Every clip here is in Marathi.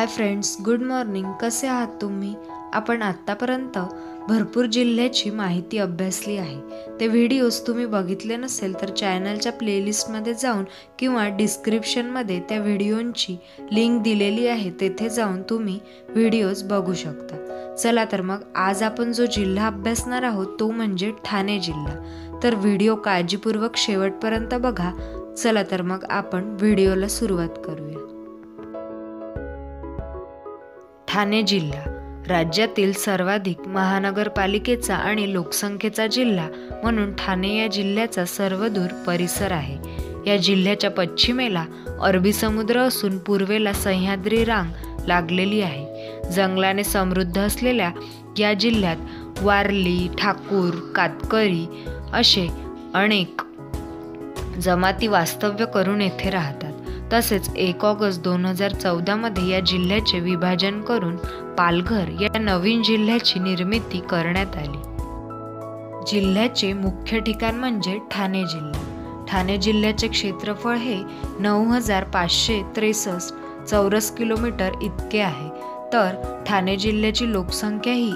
Friends, good morning. कसे आहात तुम्ही? आपण आत्तापर्यंत भरपूर जिल्ह्याची माहिती अभ्यासली आहे. ते व्हिडिओज तुम्ही बघितले नसेल तर चॅनलच्या प्लेलिस्टमध्ये जाऊन किंवा डिस्क्रिप्शनमध्ये त्या व्हिडिओंची लिंक दिलेली आहे, तेथे जाऊन तुम्ही व्हिडिओज बघू शकता. चला तर मग आज आपण जो जिल्हा अभ्यासणार आहोत तो म्हणजे ठाणे जिल्हा. तर व्हिडिओ काळजीपूर्वक शेवटपर्यंत बघा. चला तर मग आपण व्हिडिओला सुरुवात करूया. ठाणे जिल्हा राज्यातील सर्वाधिक महानगरपालिकेचा आणि लोकसंख्येचा जिल्हा म्हणून ठाणे या जिल्ह्याचा सर्वदूर परिसर आहे. या जिल्ह्याच्या पश्चिमेला अरबी समुद्र असून पूर्वेला सह्याद्री रांग लागलेली आहे. जंगलाने समृद्ध असलेल्या या जिल्ह्यात वारली, ठाकूर, कातकरी असे अनेक जमाती वास्तव्य करून येथे राहतात. तसेच 1 ऑगस्ट 2014 मध्ये या जिल्ह्याचे विभाजन करून पालघर या नवीन जिल्ह्याची निर्मिती करण्यात आली. जिल्ह्याचे मुख्य ठिकाण म्हणजे ठाणे जिल्हा. ठाणे जिल्ह्याचे क्षेत्रफळ हे 9,563 चौरस किलोमीटर इतके आहे. तर ठाणे जिल्ह्याची लोकसंख्या ही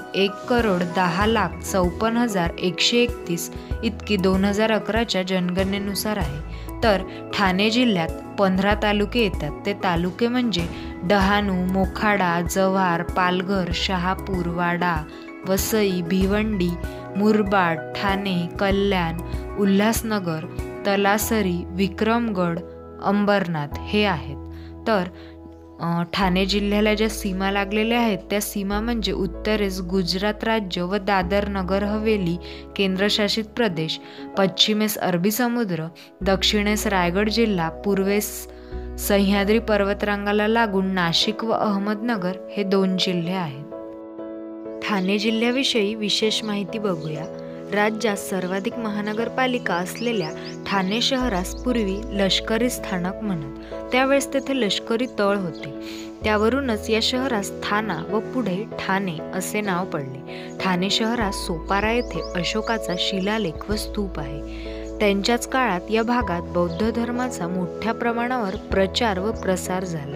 1,10,54,131 इतकी 2011च्या जनगणनेनुसार आहे. तर ठाणे जिल्ह्यात 15 तालुके येतात. ते तालुके म्हणजे डहाणू, मोखाडा, जव्हार, पालघर, शहापूर, वाडा, वसई, भिवंडी, मुरबाड, ठाणे, कल्याण, उल्हासनगर, तलासरी, विक्रमगड, अंबरनाथ हे आहेत. तर ठाणे जिल्ह्याला ज्या सीमा लागलेल्या आहेत त्या सीमा म्हणजे उत्तरेस गुजरात राज्य व दादर नगर हवेली केंद्रशासित प्रदेश, पश्चिमेस अरबी समुद्र, दक्षिणेस रायगड जिल्हा, पूर्वेस सह्याद्री पर्वतरांगाला लागून नाशिक व अहमदनगर हे 2 जिल्हे आहेत. ठाणे जिल्ह्याविषयी विशेष माहिती बघूया. राज्यात सर्वाधिक महानगरपालिका असलेल्या ठाणे शहरास पूर्वी लष्करी स्थानक म्हणत. त्यावेळेस तेथे लष्करी तळ होते. त्यावरूनच या शहरास थाना व पुढे ठाणे असे नाव पडले. ठाणे शहरात सोपारा येथे अशोकाचा शिलालेख व स्तूप आहे. त्यांच्याच काळात या भागात बौद्ध धर्माचा मोठ्या प्रमाणावर प्रचार व प्रसार झाला.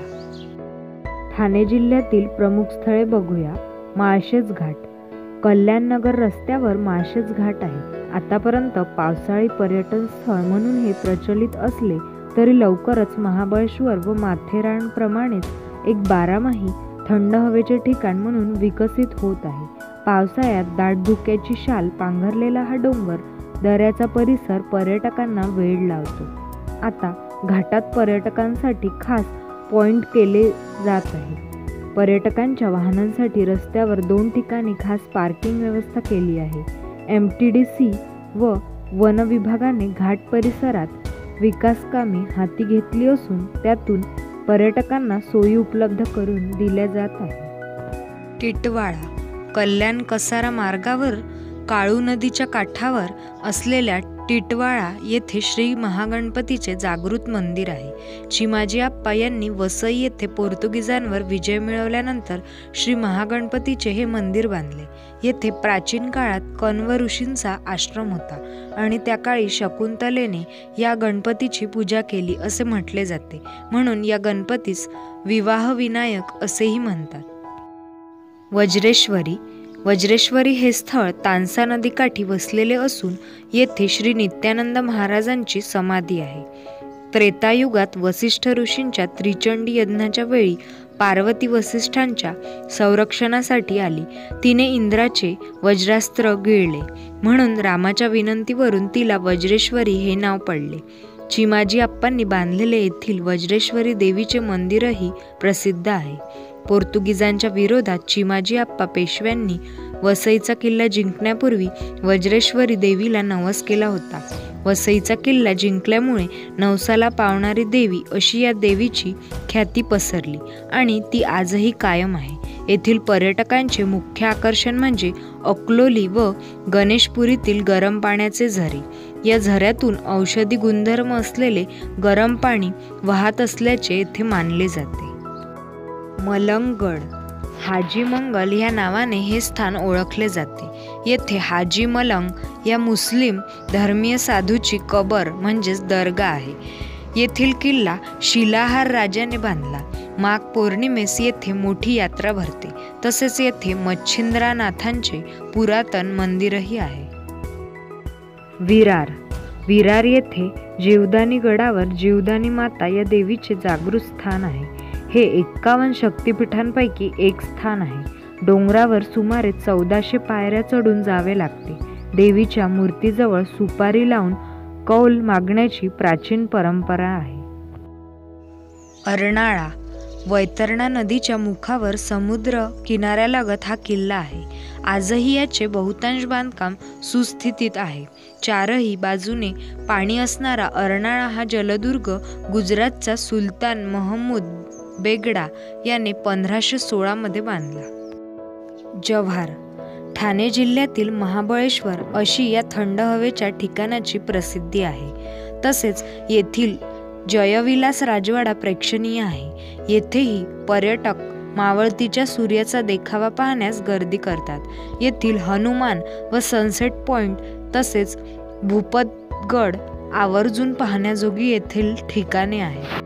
ठाणे जिल्ह्यातील प्रमुख स्थळे बघूया. माळशेज घाट. कल्याणनगर रस्त्यावर माळशेज घाट आहे. आतापर्यंत पावसाळी पर्यटन स्थळ म्हणून हे प्रचलित असले तरी लवकरच महाबळेश्वर व माथेरानप्रमाणेच एक 12माही थंड हवेचे ठिकाण म्हणून विकसित होत आहे. पावसाळ्यात दाट धुक्याची शाल पांघरलेला हा डोंगर दऱ्याचा परिसर पर्यटकांना वेड लावतो. आता घाटात पर्यटकांसाठी खास पॉइंट केले जात आहे. पर्यटकांच्या वाहनांसाठी रस्त्यावर 2 ठिकाणी खास पार्किंग व्यवस्था केली आहे. MTDC व वन विभागाने घाट परिसरात विकासकामे हाती घेतली असून त्यातून पर्यटकांना सोयी उपलब्ध करून दिल्या जात आहे. टिटवाळा. कल्याण कसारा मार्गावर काळू नदीच्या काठावर असलेल्या टिटवाळा येथे श्री महागणपतीचे जागृत मंदिर आहे. चिमाजी आप्पा यांनी वसई येथे पोर्तुगीजांवर विजय मिळवल्यानंतर श्री महागणपतीचे हे मंदिर बांधले. येथे प्राचीन काळात कण्व ऋषींचा आश्रम होता आणि त्या काळी शकुंतलेने या गणपतीची पूजा केली असे म्हटले जाते. म्हणून या गणपतीस विवाह विनायक असेही म्हणतात. वज्रेश्वरी. वज्रेश्वरी हे स्थळ तानसा नदीकाठी वसलेले असून येथे श्री नित्यानंद महाराजांची समाधी आहे. त्रेतायुगात वसिष्ठ ऋषींच्या त्रिचंडी यज्ञाच्या वेळी पार्वती वसिष्ठांच्या संरक्षणासाठी आली. तिने इंद्राचे वज्रास्त्र गिळले म्हणून रामाच्या विनंतीवरून तिला वज्रेश्वरी हे नाव पडले. चिमाजी आप्पांनी बांधलेले येथील वज्रेश्वरी देवीचे मंदिरही प्रसिद्ध आहे. पोर्तुगीजांच्या विरोधात चिमाजी आप्पा पेशव्यांनी वसईचा किल्ला जिंकण्यापूर्वी वज्रेश्वरी देवीला नवस केला होता. वसईचा किल्ला जिंकल्यामुळे नवसाला पावणारी देवी अशी या देवीची ख्याती पसरली आणि ती आजही कायम आहे. येथील पर्यटकांचे मुख्य आकर्षण म्हणजे अकलोली व गणेशपुरीतील गरम पाण्याचे झरे. या झऱ्यातून औषधी गुणधर्म असलेले गरम पाणी वाहत असल्याचे येथे मानले जाते. मलंगगड. हाजी मंगल या नावाने हे स्थान ओळखले जाते. येथे हाजी मलंग या मुस्लिम धर्मीय साधूची कबर म्हणजेच दर्गा आहे. येथील किल्ला शिलाहार राजाने बांधला. माघ पौर्णिमेस येथे मोठी यात्रा भरते. तसेच येथे मच्छिंद्रनाथांचे पुरातन मंदिरही आहे. विरार विरार येथे जीवदानी गडावर जीवदानी माता या देवीचे जागृत स्थान आहे. हे 51 शक्तिपीठांपैकी एक स्थान आहे. डोंगरावर सुमारे 1400 पायऱ्या चढून जावे लागते. देवीच्या मूर्तीजवळ सुपारी लावून कौल मागण्याची प्राचीन परंपरा आहे. अर्नाळा वैतरणा नदीच्या मुखावर समुद्र किनाऱ्यालगत हा किल्ला आहे. आजही याचे बहुतांश बांधकाम सुस्थितीत आहे. चारही बाजूने पाणी असणारा अर्नाळा हा जलदुर्ग गुजरातचा सुलतान महमूद बेगडा याने 1516 मध्ये बांधला. जव्हार ठाणे जिल्ह्यातील महाबळेश्वर अशी या थंड हवेच्या ठिकाणाची प्रसिद्धी आहे. तसेच येथील जयविलास राजवाडा प्रेक्षणीय आहे. येथेही पर्यटक मावळतीच्या सूर्याचा देखावा पाहण्यास गर्दी करतात. येथील हनुमान व सनसेट पॉइंट तसेच भूपतगड आवर्जून पाहण्याजोगी येथील ठिकाणे आहेत.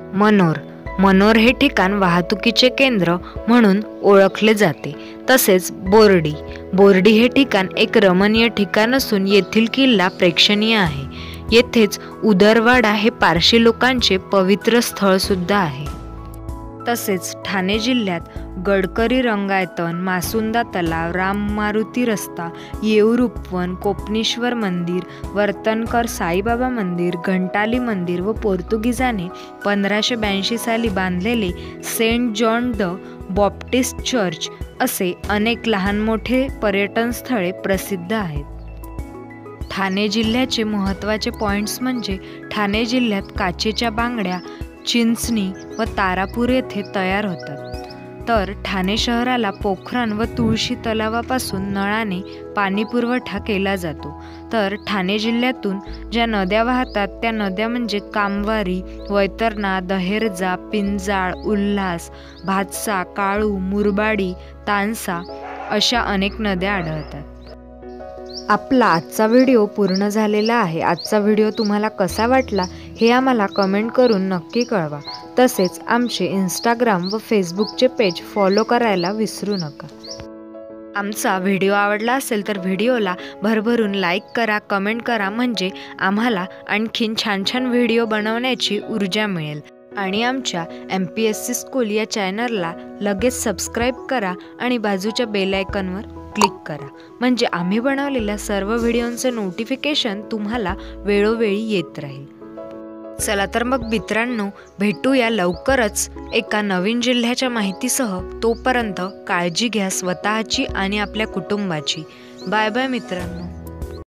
मनोर हे ठिकाण वाहतुकीचे केंद्र म्हणून ओळखले जाते. तसेच बोर्डी हे ठिकाण एक रमणीय ठिकाण असून येथील किल्ला प्रेक्षणीय आहे. येथेच उदरवाडा हे पारशी लोकांचे पवित्र स्थळ सुद्धा आहे. तसेच ठाणे जिल्ह्यात गडकरी रंगायतन, मासुंदा तलाव, राम मारुती रस्ता, येऊर उपवन, कोपनेश्वर मंदिर, वर्तनकर साईबाबा मंदिर, घंटाली मंदिर व पोर्तुगीजाने 1582 साली बांधलेले Saint John the Baptist church असे अनेक लहान मोठे पर्यटन स्थळे प्रसिद्ध आहेत. ठाणे जिल्ह्याचे महत्त्वाचे पॉइंट्स म्हणजे ठाणे जिल्ह्यात काचेच्या बांगड्या चिंचणी व तारापूर येथे तयार होतात. तर ठाणे शहराला पोखरण व तुळशी तलावापासून नळाने पाणी पुरवठा केला जातो. तर ठाणे जिल्ह्यातून ज्या नद्या वाहतात त्या नद्या म्हणजे कामवारी, वैतरणा, दहेरजा, पिंजाळ, उल्हास, भातसा, काळू, मुरबाडी, तानसा अशा अनेक नद्या आढळतात. आपला आजचा व्हिडिओ पूर्ण झालेला आहे. आजचा व्हिडिओ तुम्हाला कसा वाटला हे आम्हाला कमेंट करून नक्की कळवा. तसेच आमचे इंस्टाग्राम व फेसबुकचे पेज फॉलो करायला विसरू नका. आमचा व्हिडिओ आवडला असेल तर व्हिडिओला भरभरून लाईक करा, कमेंट करा, म्हणजे आम्हाला आणखीन छान छान व्हिडिओ बनवण्याची ऊर्जा मिळेल. आणि आमच्या MPSC स्कूल या चॅनलला लगेच सबस्क्राईब करा आणि बाजूच्या बेल आयकॉनवर क्लिक करा, म्हणजे आम्ही बनवलेल्या सर्व व्हिडिओंचे नोटिफिकेशन तुम्हाला वेळोवेळी येत राहील. चला तर मग मित्रांनो, भेटूया लवकरच एका नवीन जिल्ह्याच्या माहितीसह. तोपर्यंत काळजी घ्या स्वतःची आणि आपल्या कुटुंबाची. बाय बाय मित्रांनो.